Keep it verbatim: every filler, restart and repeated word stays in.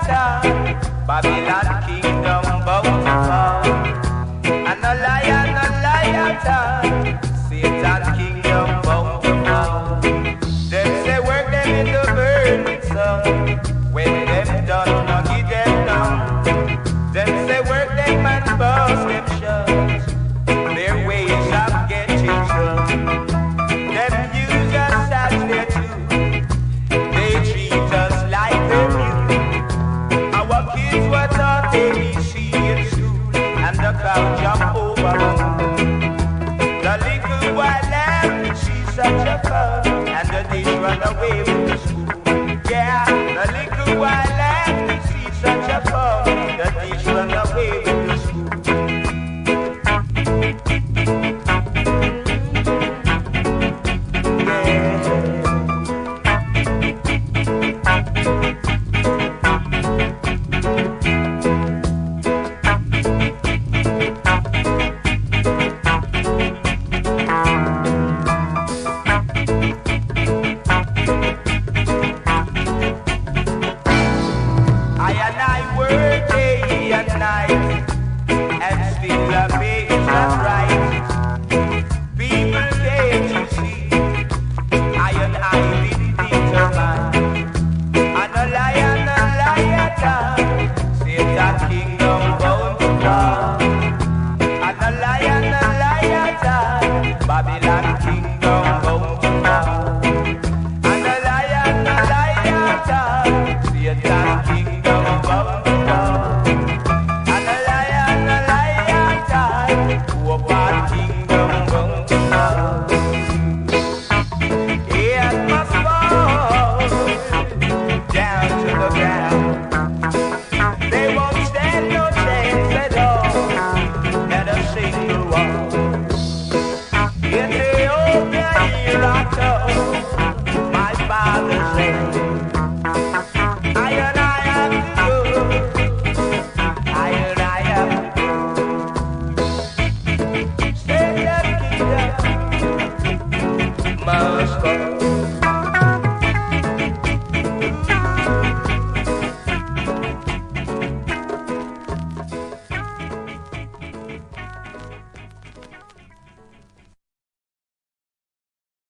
Leviathan, Babylon kingdom bound to fall. And a lion, a Leviathan, Satan kingdom bound to fall. Them say work them in the burning sun. When them done, no give them none. Them say work them and bust them shut. Their ways of getting drunk. Them use us as their tool. They treat us like we're new. Our kids were taught A B C in school, and the crowd jump over them. The little boy left, she's such a fun, and the dish run away with the spoon. Yeah, the little boy left, she's such a fun, the dish run away with the spoon. Kingdom,